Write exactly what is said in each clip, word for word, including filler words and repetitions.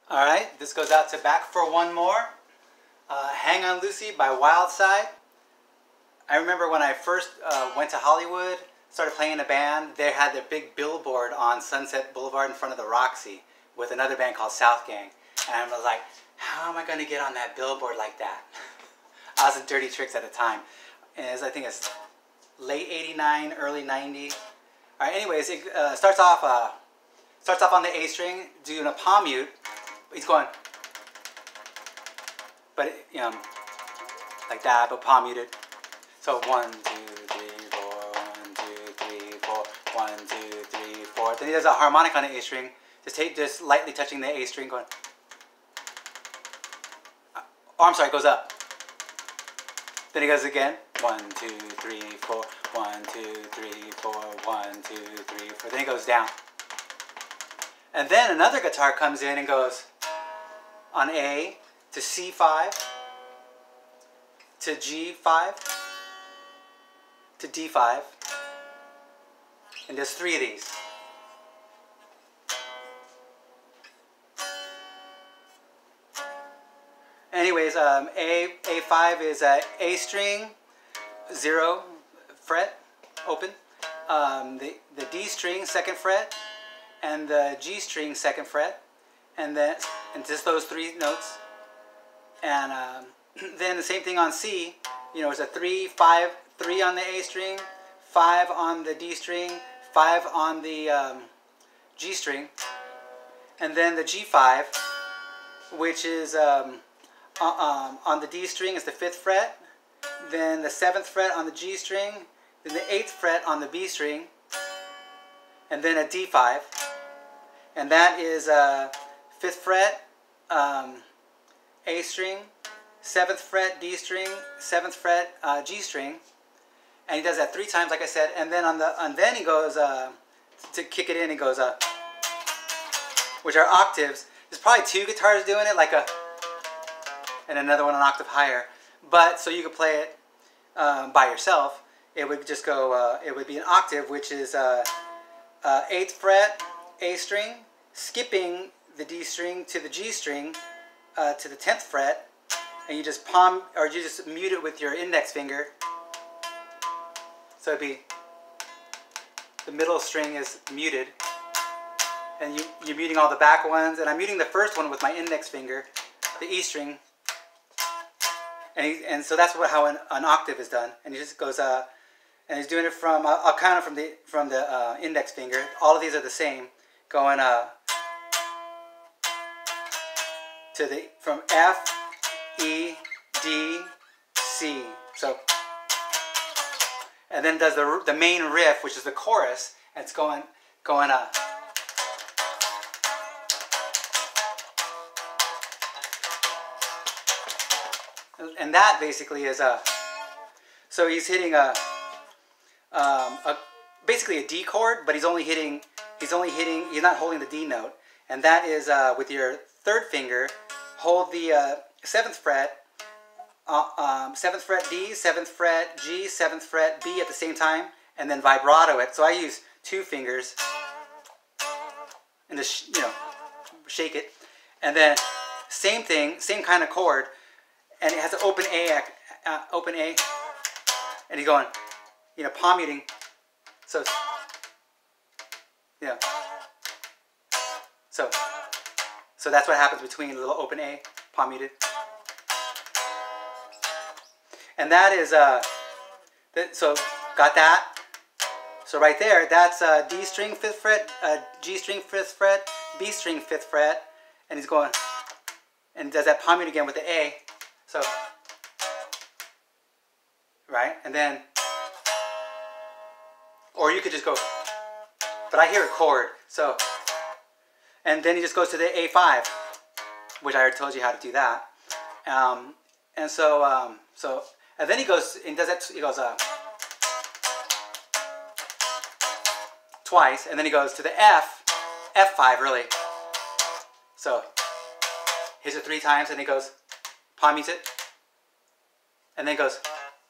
All right, this goes out to Back for One More. Uh, Hang on Lucy by Wildside. I remember when I first uh, went to Hollywood, started playing in a band, they had their big billboard on Sunset Boulevard in front of the Roxy with another band called South Gang. And I was like, how am I going to get on that billboard like that? I was in Dirty Tricks at the time. And it was, I think it's late eighty-nine, early ninety. All right, anyways, it uh, starts off uh, starts off on the A string, doing a palm mute. He's going, but you know, like that, but palm muted. So one, two, three, four, one, two, three, four, one, two, three, four. Then he does a harmonic on the A string, just take, just lightly touching the A string, going. Oh, I'm sorry, it goes up. Then he goes again. One, two, three, four. One, two, three, four. One, two, three, four. Then he goes down. And then another guitar comes in and goes on A to C five, to G five, to D five. And there's three of these. Anyways, um, A, A5 is a A string, zero fret, open. Um, the, the D string, second fret, and the G string, second fret. And then, and just those three notes. And um, then the same thing on C, you know, it's a three, five, three on the A string, five on the D string, five on the um, G string. And then the G five, which is um, Uh, um, on the D string is the fifth fret, then the seventh fret on the G string, then the eighth fret on the B string, and then a D five, and that is uh, fifth fret, um, A string, seventh fret D string, seventh fret uh, G string, and he does that three times, like I said, and then on the and then he goes uh, to kick it in. He goes uh, which are octaves. There's probably two guitars doing it, like a. And another one an octave higher, but so you could play it um, by yourself. It would just go. Uh, it would be an octave, which is uh, uh, eighth fret A string, skipping the D string to the G string uh, to the tenth fret, and you just palm or you just mute it with your index finger. So it'd be the middle string is muted, and you you're muting all the back ones, and I'm muting the first one with my index finger, the E string. And, he, and so that's what, how an, an octave is done. And he just goes, uh, and he's doing it from, uh, I'll count it from the, from the uh, index finger. All of these are the same. Going uh, to the, from F, E, D, C. So, and then does the, the main riff, which is the chorus. And it's going, going uh, and that basically is a, so he's hitting a, um, a, basically a D chord, but he's only hitting, he's only hitting, he's not holding the D note. And that is uh, with your third finger, hold the uh, seventh fret, uh, um, seventh fret D, seventh fret G, seventh fret B at the same time, and then vibrato it. So I use two fingers, and just, you know, shake it. And then same thing, same kind of chord. And it has an open A, uh, open A, and he's going, you know, palm muting. So, yeah. So, so that's what happens between the little open A, palm muted. And that is, uh, that, so got that. So right there, that's uh, D string fifth fret, uh, G string fifth fret, B string fifth fret, and he's going, and does that palm mute again with the A. So, right, and then, or you could just go, but I hear a chord, so, and then he just goes to the A five, which I already told you how to do that, um, and so, um, so, and then he goes, and does that, he goes, uh, twice, and then he goes to the F, F five really, so, hits it three times, and he goes, palm mutes it, and then goes,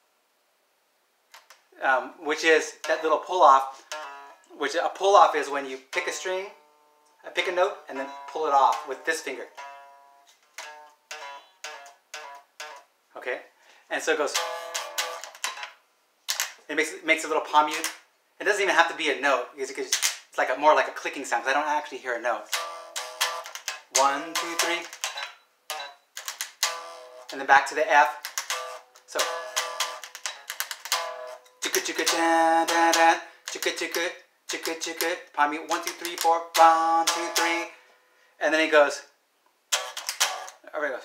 um, which is that little pull off, which a pull off is when you pick a string, pick a note, and then pull it off with this finger. Okay, and so it goes. It makes it makes a little palm mute. It doesn't even have to be a note because it's like a more like a clicking sound because I don't actually hear a note. One, two, three, and then back to the F. So. Chicka chicka da da da, chicka chicka, chicka chicka. Palm mute. One, two, three, four. One, two, three, and then he goes. There he goes.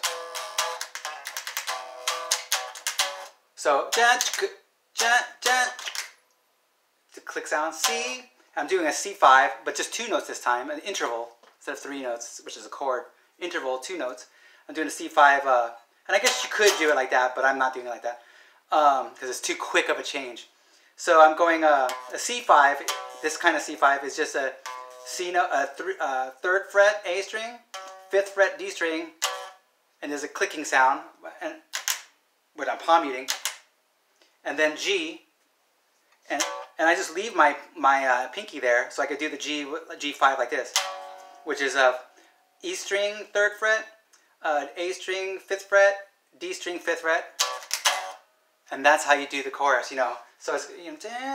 So ja chicka, ja ja. The click sound C. I'm doing a C five, but just two notes this time, an interval instead of three notes, which is a chord. Interval, two notes. I'm doing a C five, uh, and I guess you could do it like that, but I'm not doing it like that because um, it's too quick of a change. So I'm going uh, a C five. This kind of C five is just a C note, a th uh, third fret A string, fifth fret D string, and there's a clicking sound, and when I'm palm muting, and then G, and and I just leave my my uh, pinky there so I could do the G G five like this, which is a E string third fret, uh, A string fifth fret, D string fifth fret, and that's how you do the chorus, you know. So it's, you know, hang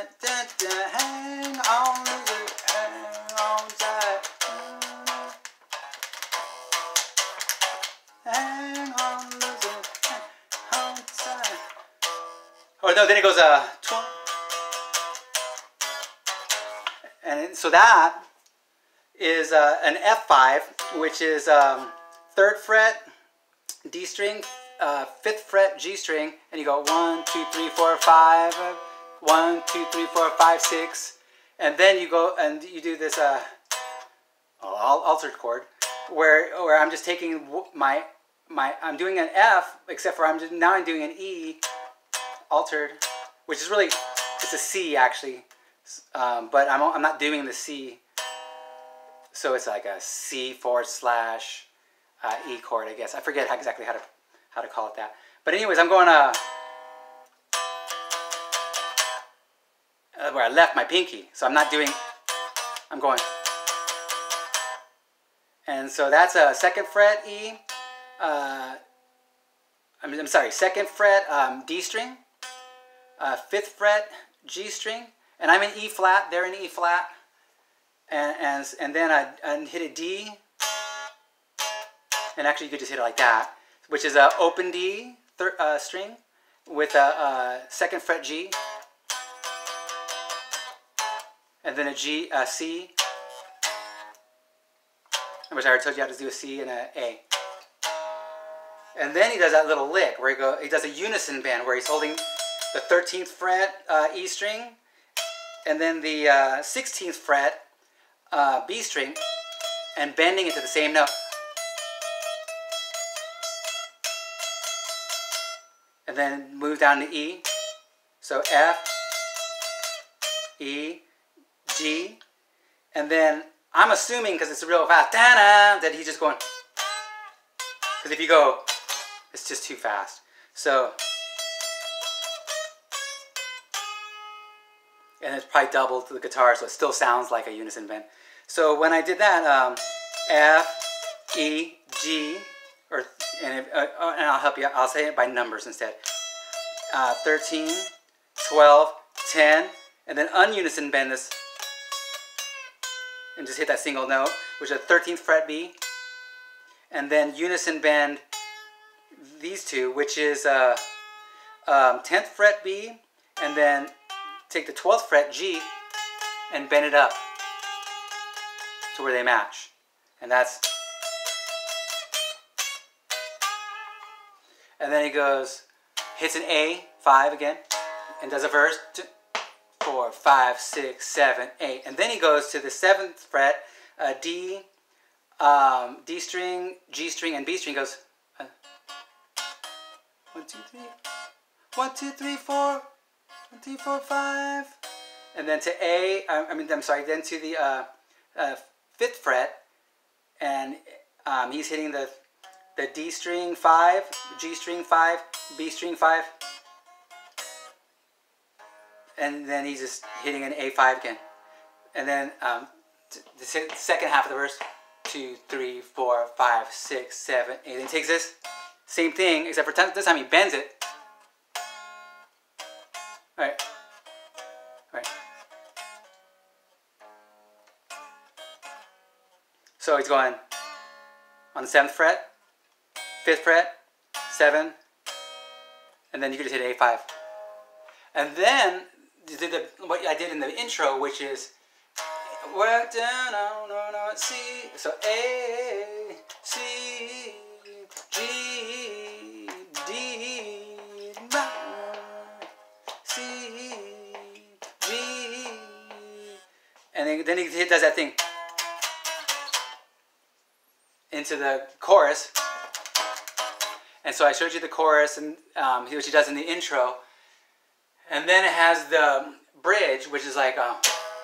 on, hang on tight, hang on, hang on tight. Oh no, then it goes uh, and so that is uh, an F five, which is um, third fret D string, uh, fifth fret G string, and you go one, two, three, four, five, uh, one, two, three, four, five, six, and then you go and you do this uh, altered chord, where where I'm just taking my my I'm doing an F, except for I'm just now I'm doing an E altered, which is really it's a C actually, um, but I'm I'm not doing the C, so it's like a C forward slash uh, E chord, I guess. I forget how, exactly how to how to call it that. But anyways, I'm going to uh, where I left my pinky, so I'm not doing. I'm going, and so that's a second fret E. Uh, I'm, I'm sorry, second fret um, D string, uh, fifth fret G string, and I'm in E flat. They're in E flat, and and and then I, I hit a D, and actually you could just hit it like that, which is a open D third uh, string with a, a second fret G, and then a G, a C, which I already told you how to do a C and a A. And then he does that little lick where he go. He does a unison bend where he's holding the thirteenth fret uh, E string, and then the uh, sixteenth fret uh, B string, and bending it to the same note. And then move down to E. So F, E, G, and then I'm assuming because it's real fast, da-da, that he's just going. Because if you go, it's just too fast. So, and it's probably double to the guitar, so it still sounds like a unison bend. So when I did that, um, F, E, G, or and, if, uh, and I'll help you. I'll say it by numbers instead. Uh, thirteen, twelve, ten, and then ununison bend this, and just hit that single note, which is a thirteenth fret B, and then unison bend these two, which is uh, um, tenth fret B, and then take the twelfth fret G and bend it up to where they match, and that's. And then he goes, hits an A, five again, and does a verse, two, four, five, six, seven, eight. And then he goes to the seventh fret, uh, D, um, D string, G string, and B string. Goes, uh, one, two, three, one, two, three, four, one, two, four, five. And then to A, I mean, I'm sorry, then to the uh, uh, fifth fret, and um, he's hitting the the D string five, G string five, B string five, and then he's just hitting an A five again. And then um, the second half of the verse, two, three, four, five, six, seven, eight. And he takes this, Same thing, except for this time he bends it. All right. All right. So he's going on the seventh fret, fifth fret, seven, and then you can just hit A five. And then you did the, what I did in the intro, which is work down on, on, on, C. So A, C, G, D, C, G, and then, then he does that thing into the chorus. And so I showed you the chorus and um, what she does in the intro. And then it has the bridge, which is like, uh,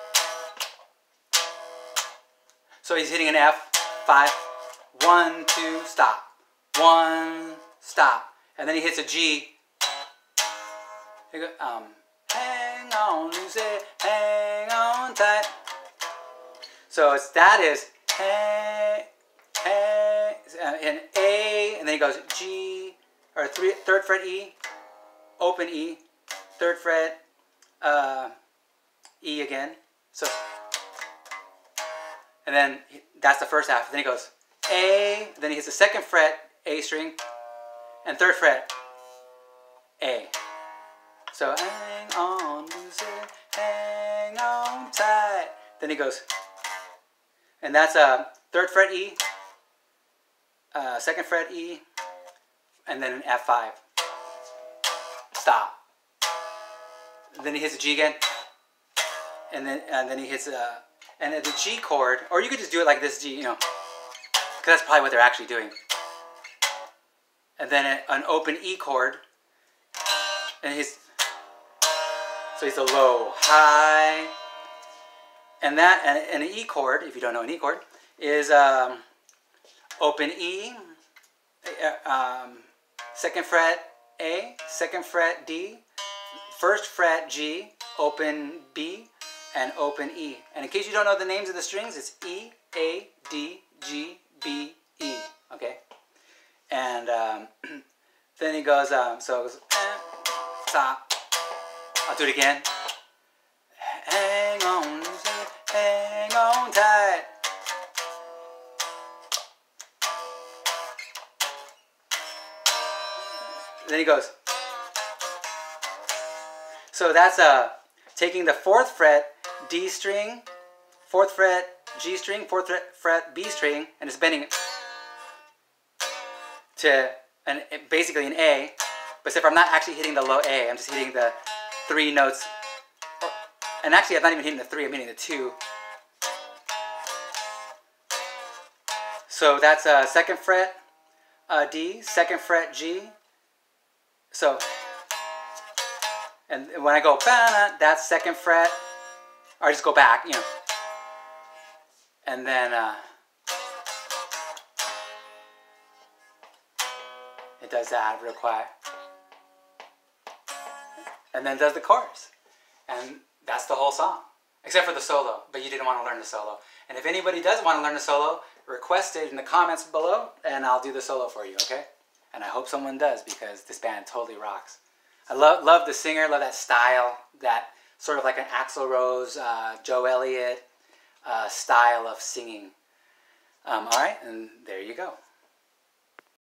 so he's hitting an F, five, one, two, stop, one, stop. And then he hits a G. He go, um, hang on, Lucy, hang on tight. So it's, that is, hang, hang, and A, and then he goes G, or three, third fret E, open E, third fret, uh, E again. So, and then he, that's the first half. Then he goes A, then he hits the second fret, A string, and third fret, A. So, hang on, Lucy, hang on tight. Then he goes, and that's a uh, third fret E, uh, second fret E, and then an F five. Stop. Then he hits a G again, and then and then he hits a and the G chord, or you could just do it like this G, you know, because that's probably what they're actually doing. And then a, an open E chord, and he's so he's a low, high, and that and, and an E chord, if you don't know an E chord, is um, open E, um, second fret A, second fret D. First fret G, open B, and open E. And in case you don't know the names of the strings, it's E, A, D, G, B, E. Okay? And um, then he goes, um, so it goes, eh, stop. I'll do it again. Hang on, hang on tight. Then he goes. So that's uh, taking the fourth fret D string, fourth fret G string, fourth fret B string, and it's bending it to an, basically an A, but except for I'm not actually hitting the low A, I'm just hitting the three notes. And actually I'm not even hitting the three, I'm hitting the two. So that's uh, second fret uh, D, second fret G. So, and when I go, that's second fret, or I just go back, you know. And then uh, it does that real quiet. And then does the chorus. And that's the whole song. Except for the solo, but you didn't want to learn the solo. And if anybody does want to learn the solo, request it in the comments below, and I'll do the solo for you, okay? And I hope someone does, because this band totally rocks. I love, love the singer, love that style, that sort of like an Axl Rose, uh, Joe Elliott uh, style of singing. Um, all right, and there you go.